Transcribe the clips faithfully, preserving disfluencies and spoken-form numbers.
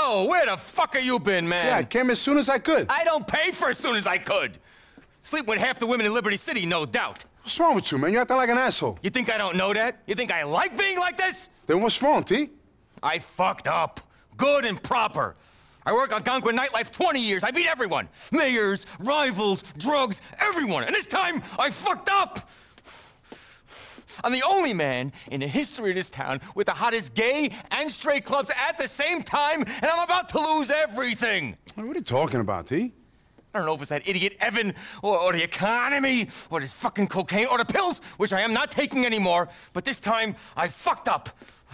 Joe, where the fuck have you been, man? Yeah, I came as soon as I could. I don't pay for as soon as I could. Sleep with half the women in Liberty City, no doubt. What's wrong with you, man? You're acting like an asshole. You think I don't know that? You think I like being like this? Then what's wrong, T? I fucked up. Good and proper. I worked Algonquin nightlife twenty years. I beat everyone. Mayors, rivals, drugs, everyone. And this time, I fucked up. I'm the only man in the history of this town with the hottest gay and straight clubs at the same time, and I'm about to lose everything. What are you talking about, T? I don't know if it's that idiot Evan, or, or the economy, or this fucking cocaine, or the pills, which I am not taking anymore, but this time, I fucked up.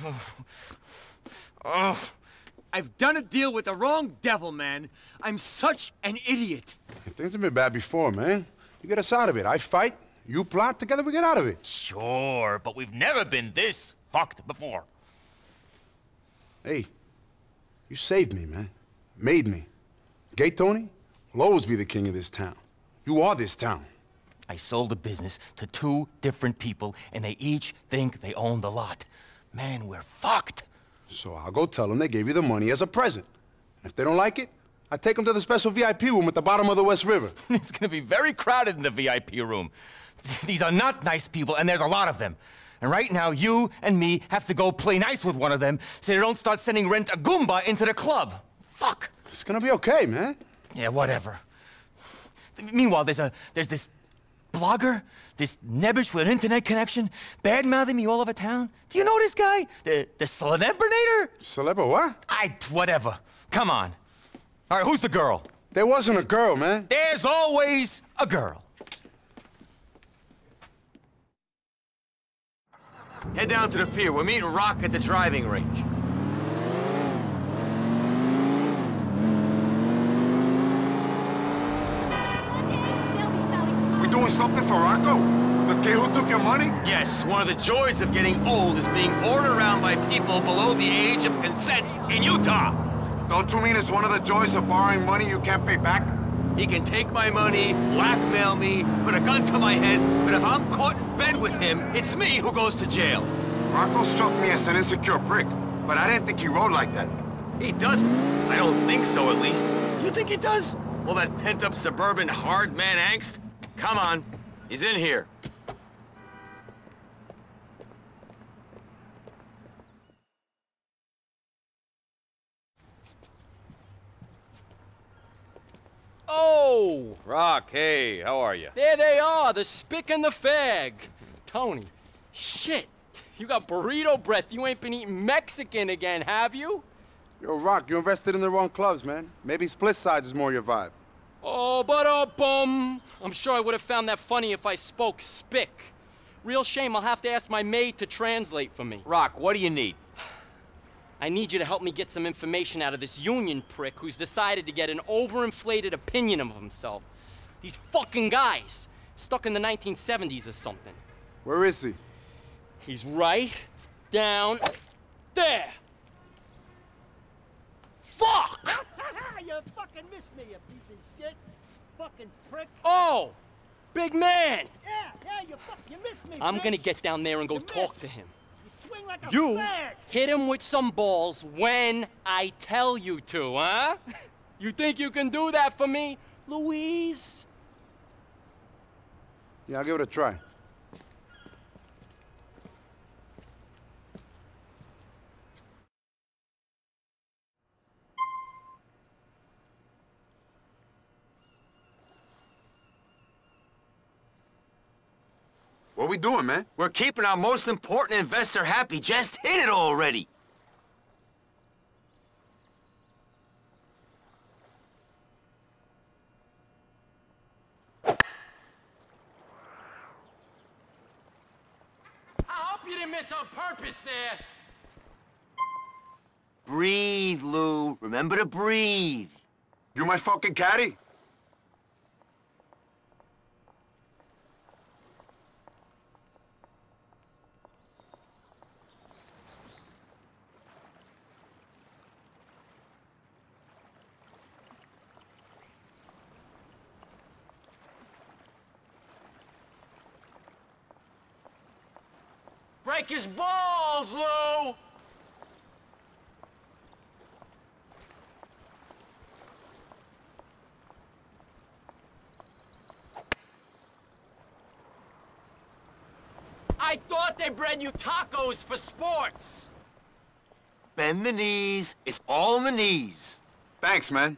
Ugh. I've done a deal with the wrong devil, man. I'm such an idiot. Things have been bad before, man. You get us out of it. I fight, you plot, together we get out of it. Sure, but we've never been this fucked before. Hey, you saved me, man. Made me. Gay Tony will always be the king of this town. You are this town. I sold a business to two different people, and they each think they own the lot. Man, we're fucked. So I'll go tell them they gave you the money as a present. And if they don't like it, I take them to the special V I P room at the bottom of the West River. It's gonna be very crowded in the V I P room. These are not nice people, and there's a lot of them. And right now, you and me have to go play nice with one of them so they don't start sending Rent a Goomba into the club. Fuck. It's gonna be okay, man. Yeah, whatever. Meanwhile, there's a there's this blogger, this nebbish with an internet connection, bad-mouthing me all over town. Do you know this guy? The the Celebrinator? Celebra what? I whatever. Come on. All right, who's the girl? There wasn't a girl, man. There's always a girl. Head down to the pier. We're meeting Rock at the driving range. We doing something for Rocco? The kid who took your money? Yes, one of the joys of getting old is being ordered around by people below the age of consent in Utah. Don't you mean it's one of the joys of borrowing money you can't pay back? He can take my money, blackmail me, put a gun to my head, but if I'm caught in bed with him, it's me who goes to jail. Rocco struck me as an insecure prick, but I didn't think he rode like that. He doesn't. I don't think so, at least. You think he does? All that pent-up suburban hard man angst? Come on. He's in here. Oh! Rock, hey, how are you? There they are, the spick and the fag. Tony, shit. You got burrito breath. You ain't been eating Mexican again, have you? Yo, Rock, you invested in the wrong clubs, man. Maybe split sides is more your vibe. Oh, but a bum. I'm sure I would have found that funny if I spoke spick. Real shame, I'll have to ask my maid to translate for me. Rock, what do you need? I need you to help me get some information out of this union prick who's decided to get an overinflated opinion of himself. These fucking guys, stuck in the nineteen seventies or something. Where is he? He's right down there. Fuck! You fucking missed me, you piece of shit. Fucking prick. Oh! Big man! Yeah, yeah, you fuck, you missed me, I'm bitch. gonna get down there and go You talk missed. to him. You swing like a You flag. hit him with some balls when I tell you to, huh? You think you can do that for me, Louise? Yeah, I'll give it a try. What we doing, man? We're keeping our most important investor happy. Just hit it already. I hope you didn't miss on purpose there. Breathe, Lou. Remember to breathe. You my fucking caddy? Break his balls, Lou! I thought they bred you tacos for sports. Bend the knees. It's all in the knees. Thanks, man.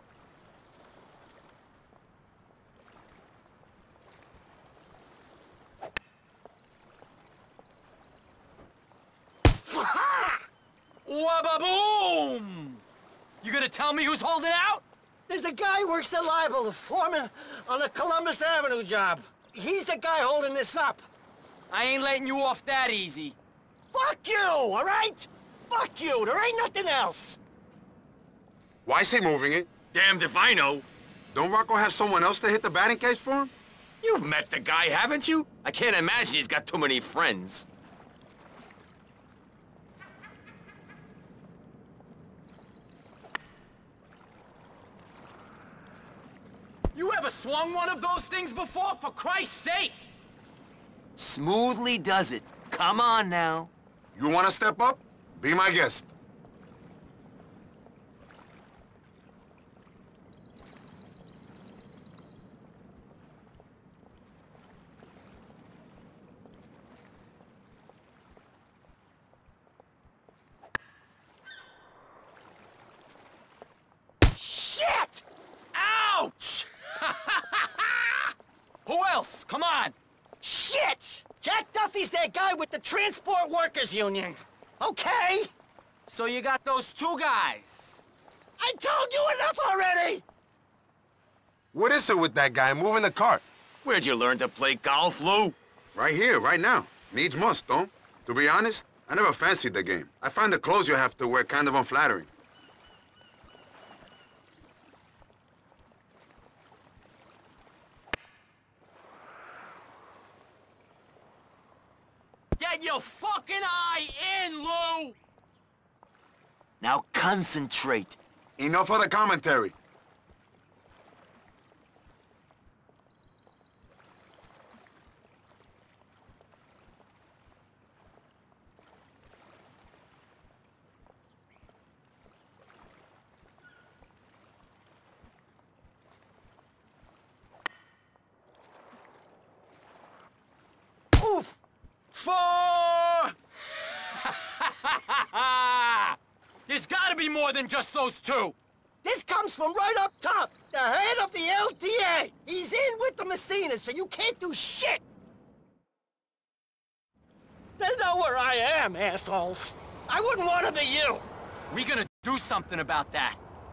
Wabba-boom! You gonna tell me who's holding out? There's a guy who works at Libel, the foreman on the Columbus Avenue job. He's the guy holding this up. I ain't letting you off that easy. Fuck you, all right? Fuck you, there ain't nothing else. Why is he moving it? Damned if I know. Don't Rocco have someone else to hit the batting cage for him? You've met the guy, haven't you? I can't imagine he's got too many friends. You ever swung one of those things before, for Christ's sake? Smoothly does it. Come on now. You want to step up? Be my guest. Shit! Ouch! Who else? Come on! Shit! Jack Duffy's that guy with the Transport Workers Union. Okay? So you got those two guys. I told you enough already! What is it with that guy moving the cart? Where'd you learn to play golf, Lou? Right here, right now. Needs must, don't? To be honest, I never fancied the game. I find the clothes you have to wear kind of unflattering. Get your fucking eye in, Lou! Now concentrate. Enough of the commentary. Oof! Four! There's gotta be more than just those two! This comes from right up top, the head of the L T A. He's in with the Messinas, so you can't do shit. They know where I am, assholes. I wouldn't want to be you. We gonna do something about that.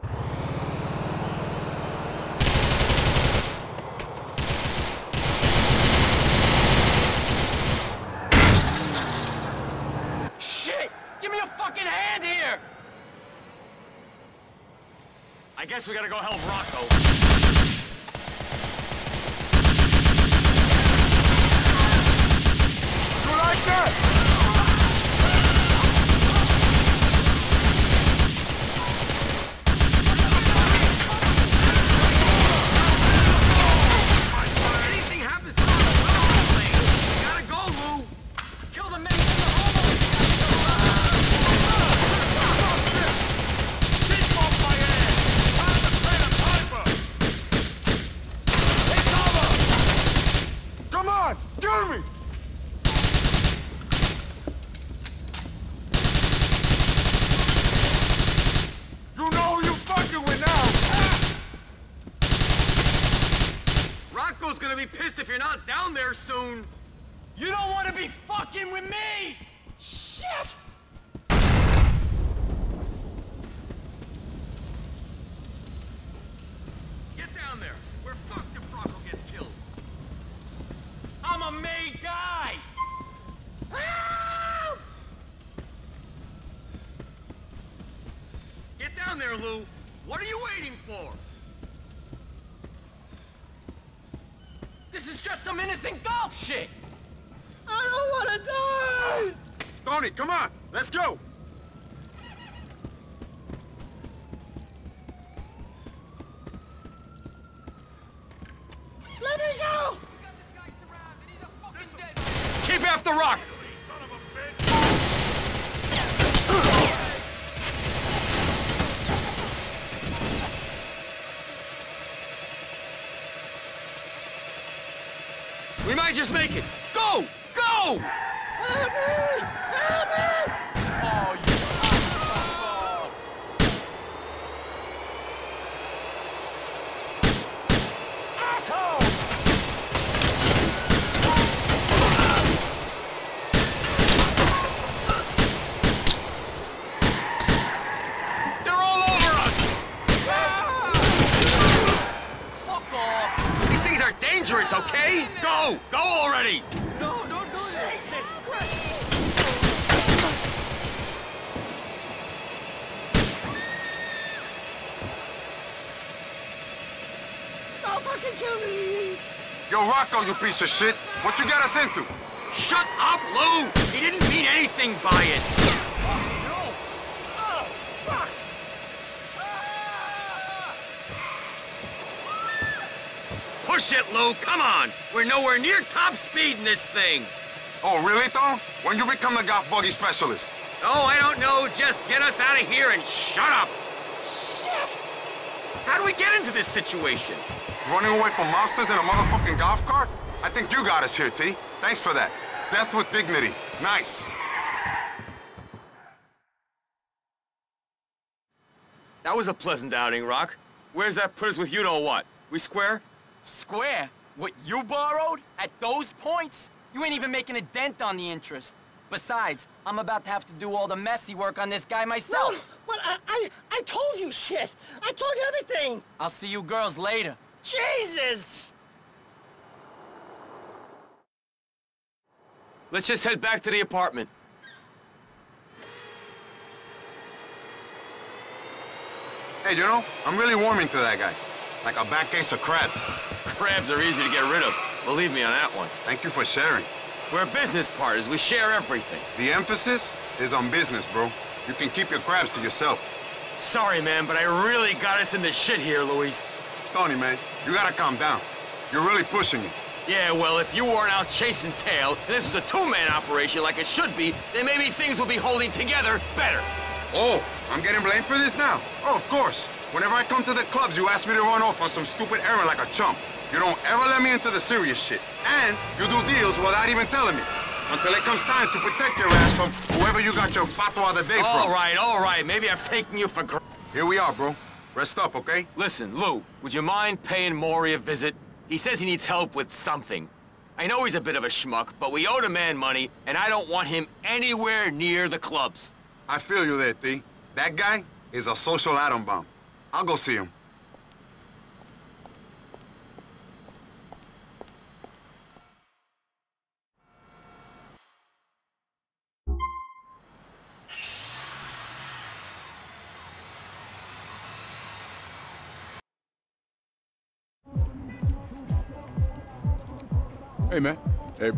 Shit! Give me a fucking hand here! I guess we gotta go help Rocco. You like that? Anything happens to us, we gotta go, Lou. Kill the men in the homo! This off my ass. Time to play the piper. It's over! Come on, kill me! You know who you fucking with now! Rocco's gonna be pissed if you're not down there soon. You don't want to be fucking with me! Shit! Get down there. We're fucked if Rocco gets killed. I'm a made guy! Help! Get down there, Lou. What are you waiting for? This is just some innocent golf shit! I don't want to die! Tony, come on, let's go! Let me go! Keep after Rock! We might just make it. Go! Go! Help me! Help me! Oh, you asshole! Asshole! They're all over us! Fuck off! These things are dangerous, okay? Go! Go already! No, don't do this! Jesus Christ! Don't fucking kill me! Yo, Rocco, you piece of shit. What you got us into? Shut up, Lou! He didn't mean anything by it! Oh, fuck! Push it, Lou! Come on! We're nowhere near top speed in this thing! Oh, really, Tom? When you become the golf buggy specialist? Oh, I don't know. Just get us out of here and shut up! Shit! How do we get into this situation? Running away from monsters in a motherfucking golf cart? I think you got us here, T. Thanks for that. Death with dignity. Nice. That was a pleasant outing, Rock. Where's that put us with you-know-what? We square? Square? What you borrowed? At those points? You ain't even making a dent on the interest. Besides, I'm about to have to do all the messy work on this guy No, myself. but I, I, I told you shit! I told you everything! I'll see you girls later. Jesus! Let's just head back to the apartment. Hey, you know, I'm really warming to that guy. Like a bad case of crabs. Crabs are easy to get rid of. Believe me on that one. Thank you for sharing. We're business partners. We share everything. The emphasis is on business, bro. You can keep your crabs to yourself. Sorry, man, but I really got us in the shit here, Luis. Tony, man, you gotta calm down. You're really pushing it. Yeah, well, if you weren't out chasing tail, and this was a two-man operation like it should be, then maybe things will be holding together better. Oh, I'm getting blamed for this now? Oh, of course. Whenever I come to the clubs, you ask me to run off on some stupid errand like a chump. You don't ever let me into the serious shit. And you do deals without even telling me. Until it comes time to protect your ass from whoever you got your fatwa of the day All from. right, all right. Maybe I've taken you for granted. Here we are, bro. Rest up, okay? Listen, Lou, would you mind paying Maury a visit? He says he needs help with something. I know he's a bit of a schmuck, but we owe the man money, and I don't want him anywhere near the clubs. I feel you there, T. That guy is a social atom bomb. I'll go see him. Hey, man. Hey.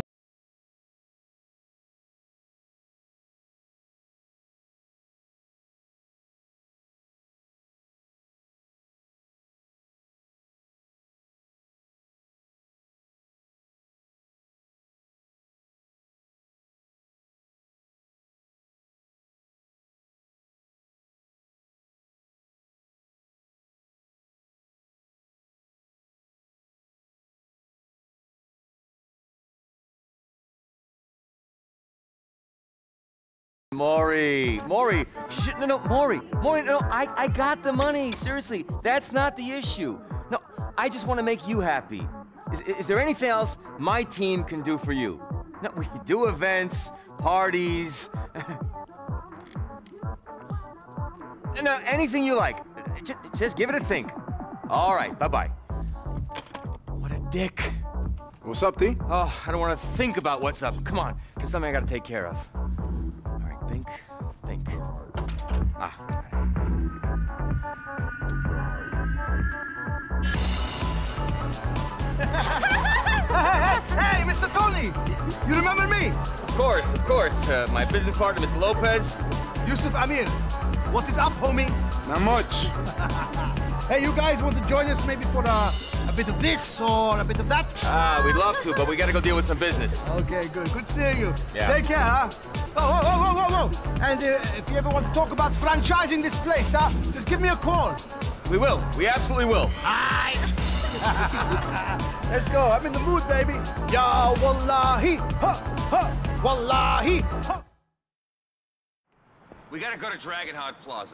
Maury, Maury, sh no, no, Maury, Maury, no, I, I got the money, seriously, that's not the issue. No, I just want to make you happy. Is, is there anything else my team can do for you? No, we do events, parties, no, anything you like. Just, just give it a think. All right, bye-bye. What a dick. What's up, T? Oh, I don't want to think about what's up. Come on, there's something I gotta take care of. All right, think, think. Ah, got it. Hey, Mister Tony! You remember me? Of course, of course. Uh, my business partner, Mister Lopez. Yusuf Amir. What is up, homie? Not much. Hey, you guys want to join us maybe for a, a bit of this or a bit of that? Ah, we'd love to, but we gotta go deal with some business. Okay, good. Good seeing you. Yeah. Take care, huh? Oh, whoa, whoa, whoa, whoa! And uh, if you ever want to talk about franchising this place, huh? Just give me a call. We will. We absolutely will. Aye. Let's go. I'm in the mood, baby. Ya wallahi. Ha, ha. Wallahi! We gotta go to Dragonheart Plaza.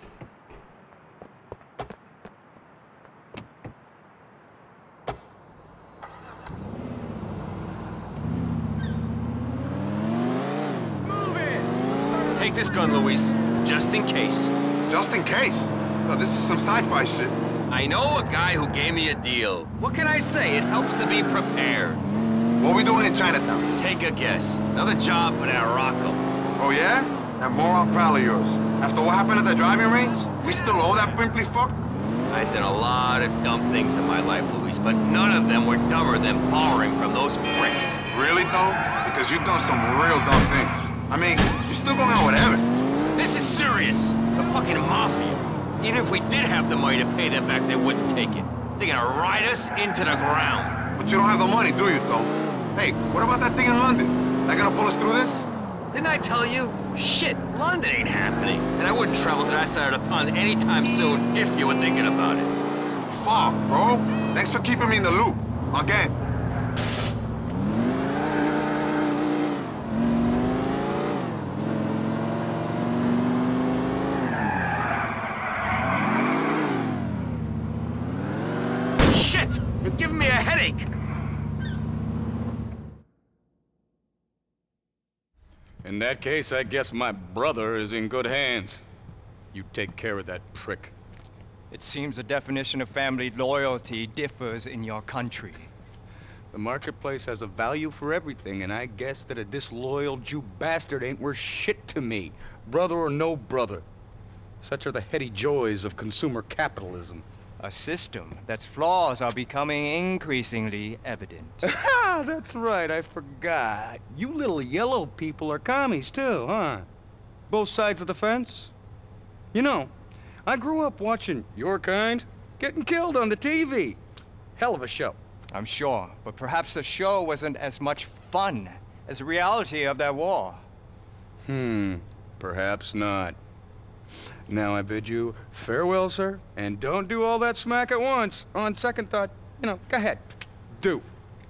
Take this gun, Luis, just in case. Just in case? Oh, this is some sci-fi shit. I know a guy who gave me a deal. What can I say? It helps to be prepared. What are we doing in Chinatown? Take a guess. Another job for that Rocco. Oh, yeah? That moral pal of yours. After what happened at the driving range, we still owe that pimply fuck? I've done a lot of dumb things in my life, Luis, but none of them were dumber than borrowing from those pricks. Really, dumb? Because you've done some real dumb things. I mean, you're still going out with Evan. This is serious. The fucking mafia. Even if we did have the money to pay them back, they wouldn't take it. They're gonna ride us into the ground. But you don't have the money, do you, Tom? Hey, what about that thing in London? They gonna pull us through this? Didn't I tell you? Shit, London ain't happening. And I wouldn't travel to that side of the pond anytime soon if you were thinking about it. Fuck, bro. Thanks for keeping me in the loop. Again. Shit! You're giving me a headache! In that case, I guess my brother is in good hands. You take care of that prick. It seems the definition of family loyalty differs in your country. The marketplace has a value for everything, and I guess that a disloyal Jew bastard ain't worth shit to me, brother or no brother. Such are the heady joys of consumer capitalism. A system that's flaws are becoming increasingly evident. Ah, that's right, I forgot. You little yellow people are commies too, huh? Both sides of the fence? You know, I grew up watching your kind getting killed on the T V. Hell of a show. I'm sure, but perhaps the show wasn't as much fun as the reality of that war. Hmm, perhaps not. Now I bid you farewell, sir, and don't do all that smack at once. On second thought, you know, go ahead. Do.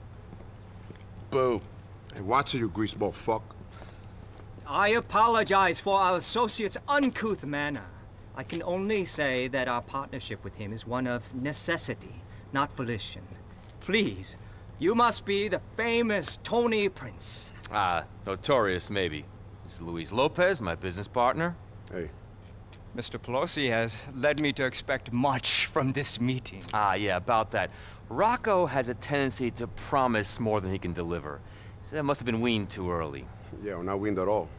Boo. Hey, watch it, you greaseball fuck. I apologize for our associate's uncouth manner. I can only say that our partnership with him is one of necessity, not volition. Please, you must be the famous Tony Prince. Ah, notorious, maybe. This is Luis Lopez, my business partner. Hey. Mister Pelosi has led me to expect much from this meeting. Ah, yeah, about that. Rocco has a tendency to promise more than he can deliver. So that must have been weaned too early. Yeah, well, not weaned at all.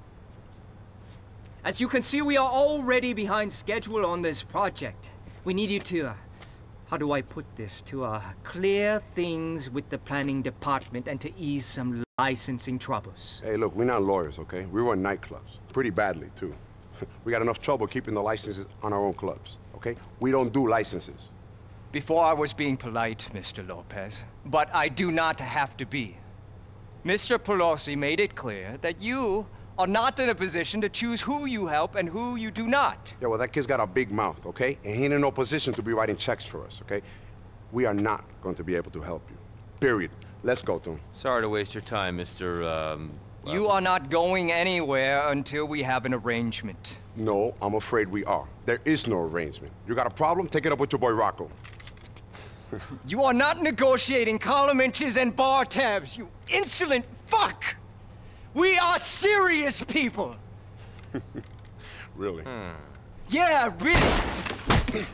As you can see, we are already behind schedule on this project. We need you to, uh, how do I put this, to uh, clear things with the planning department and to ease some licensing troubles. Hey, look, we're not lawyers, okay? We run nightclubs. Pretty badly, too. We got enough trouble keeping the licenses on our own clubs, okay? We don't do licenses. Before I was being polite, Mister Lopez, but I do not have to be. Mister Pelosi made it clear that you are not in a position to choose who you help and who you do not. Yeah, well, that kid's got a big mouth, okay? And he ain't in no position to be writing checks for us, okay? We are not going to be able to help you. Period. Let's go, Tom. Sorry to waste your time, Mister Um... You are not going anywhere until we have an arrangement. No, I'm afraid we are. There is no arrangement. You got a problem? Take it up with your boy Rocco. You are not negotiating column inches and bar tabs, you insolent fuck! We are serious people! Really? Hmm. Yeah, really!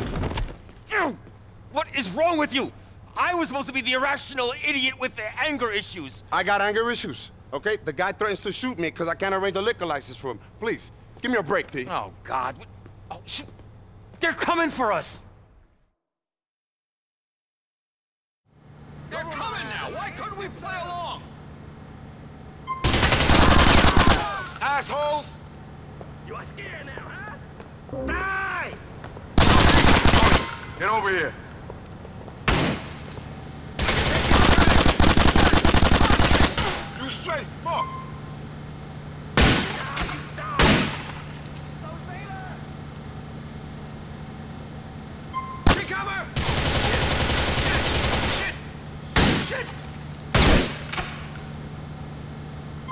What is wrong with you? I was supposed to be the irrational idiot with the anger issues. I got anger issues, okay? The guy threatens to shoot me because I can't arrange a liquor license for him. Please, give me a break, T. Oh, God. Oh, shoot. They're coming for us! They're coming now! Why couldn't we play along? Assholes! You are scared now, huh? Die! Get over here. You straight, fuck! Take cover! Shit! Shit! Shit!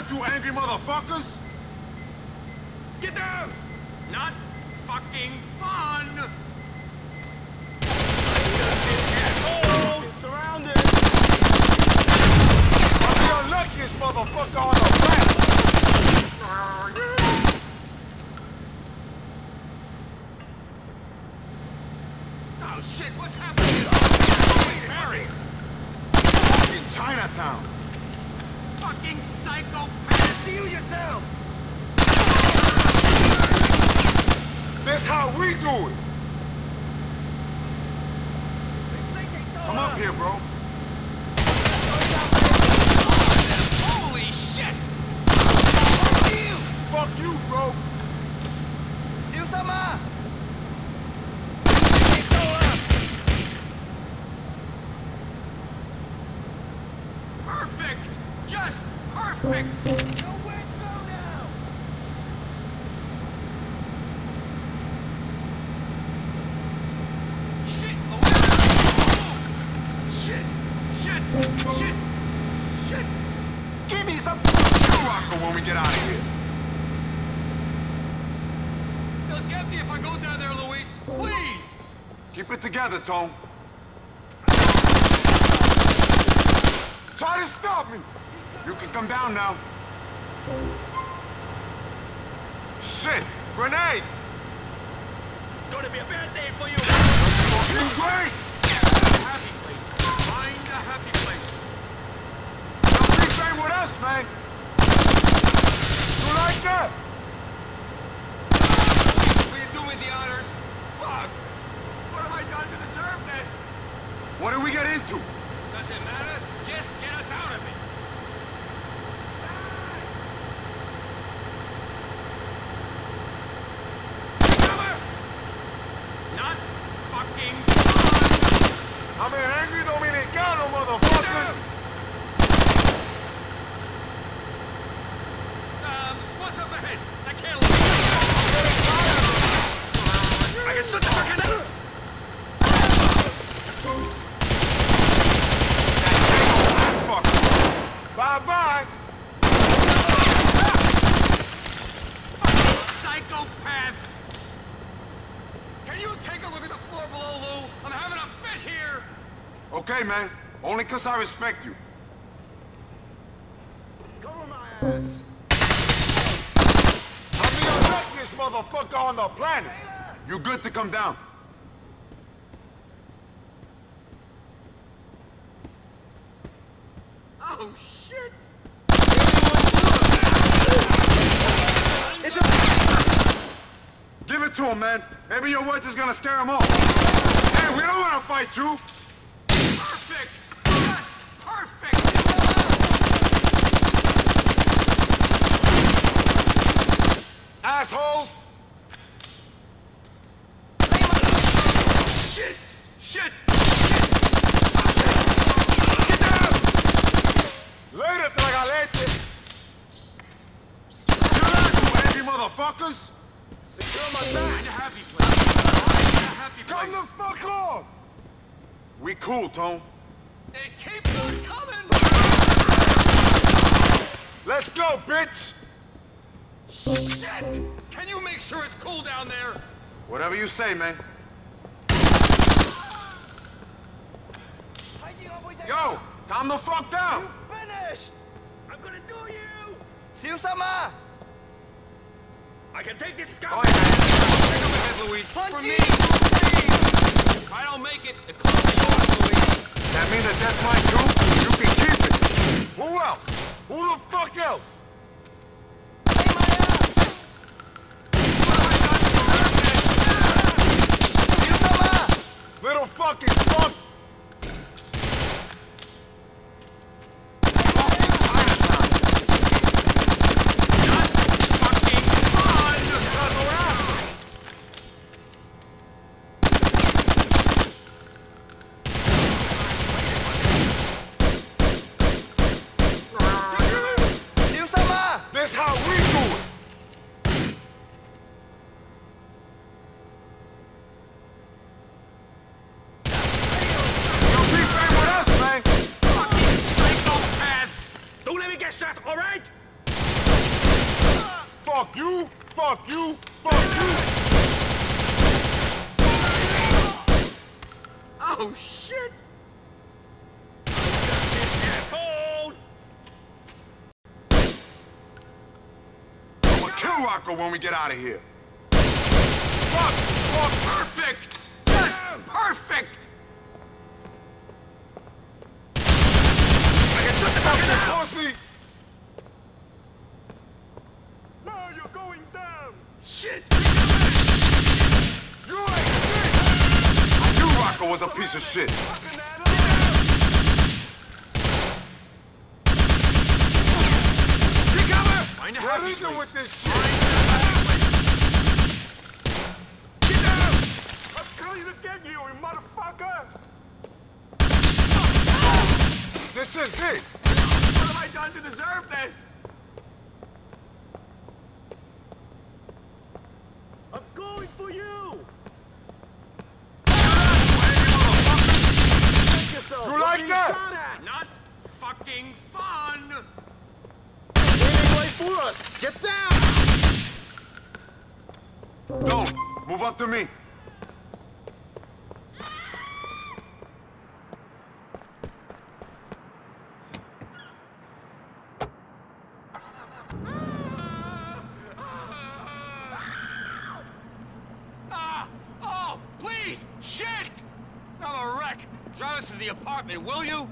that, you angry motherfuckers? Get down! Not fucking fun! Oh, surrounded! I'm the unluckiest motherfucker on the planet! Oh shit, what's happening? Oh, Harry! Fucking Chinatown! Fucking psychopath! See you yourself! This how we do it! Come up here, bro. Holy shit! Fuck you! Fuck you, bro! Siu-sama! Perfect! Just perfect! Nowhere to go now! Shit! Oh, shit! Shit! Shit! Shit! Give me some fucking rocker when we get out of here! They'll get me if I go down there, Luis! Please! Keep it together, Tone. Try to stop me! You can come down now. Shit! Grenade! It's gonna be a bad day for you! Fucking great! Happy place. Find a happy place. Don't be playing with us, man! You like that? Will you do me the honors? Fuck! What have I done to deserve this? What did we get into? Doesn't matter. Just get us out of it. Cover! Not fucking fun! I'm an angry Dominicano, motherfuckers! Um, what's up ahead? I can't look. I can shut the fucking door! That's fucking. Bye-bye! Psychopaths! Can you take a look at the floor below, Lou? I'm having a fit here! Okay, man. Only 'cause I respect you. Cover my ass! I'm the unluckiest motherfucker on the planet! You good to come down. Oh, shit! It's a... Give it to him, man. Maybe your words is gonna scare him off. Hey, we don't wanna fight you! Perfect! Just perfect! Assholes! Shit! Shit! Later, traga leche! Chill out, you angry motherfuckers! Find a happy place. Find a happy place. Come the fuck on! We cool, Tone. It keeps on coming! Let's go, bitch! Shit! Can you make sure it's cool down there? Whatever you say, man. Yo, calm the fuck down! Finished! I'm gonna do you! Siu-sama! I can take this scout! Go ahead, man. Take him ahead, Luis. For Punch me, it! please! If I don't make it, the club is yours, Luis. That mean that that's mine too? You can keep it! Who else? Who the fuck else? Little fucking fuck! Fuck you! Fuck you! Fuck you! Oh, shit! I'm gonna kill Rocco when we get out of here. Fuck! Fuck! Perfect! Just perfect! I can shut the fuck down! Pussy! Now you're going down! Shit! You ain't shit! I knew Rocco was a piece of shit. Recover! Find a What happy is it place. with this shit? Get down! I'm coming to get you, you motherfucker! This is it! What have I done to deserve this? I'm going for you! You like that? Not fucking fun! Aiming right for us! Get down! Don't! Move up to me! Ah! Oh, please! Shit! I'm a wreck! Drive us to the apartment, will you?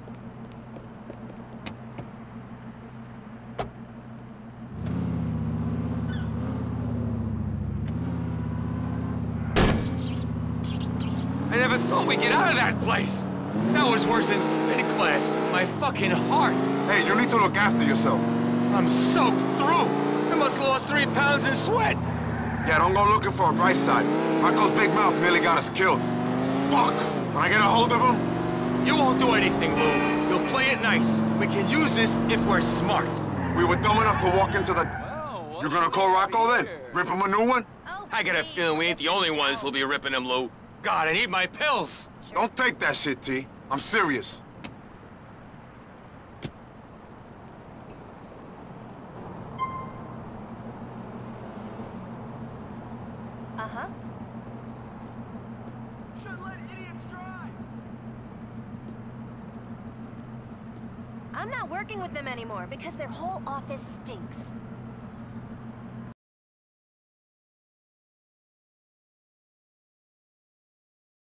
I never thought we'd get out of that place! That was worse than spin class. My fucking heart! Hey, you need to look after yourself. I'm soaked through! I must have lost three pounds in sweat! Yeah, don't go looking for a bright side. Rocco's big mouth nearly got us killed. Fuck! When I get a hold of him... You won't do anything, Lou. You'll play it nice. We can use this if we're smart. We were dumb enough to walk into the... Oh, You gonna call Rocco then? Rip him a new one? I got a feeling we ain't the only ones who'll be ripping him, Lou. God, I need my pills. Don't take that shit, T. I'm serious. Uh-huh. Should let idiots drive! I'm not working with them anymore because their whole office stinks.